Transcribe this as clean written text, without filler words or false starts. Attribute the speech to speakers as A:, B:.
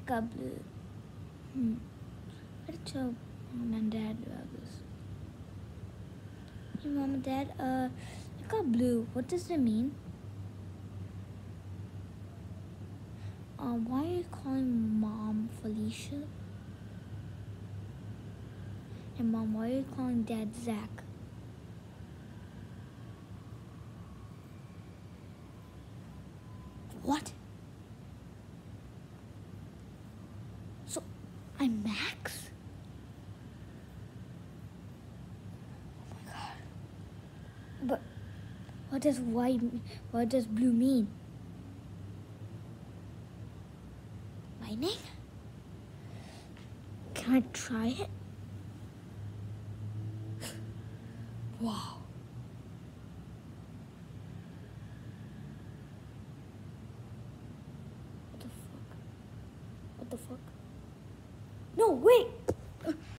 A: got blue. Let's tell mom and dad about this. Hey, mom and dad, I got blue. What does it mean? Why are you calling mom Felicia? And mom, why are you calling dad Zach? What? So, I'm Max? Oh my god. But what does blue mean? Lightning? Can I try it? Wow.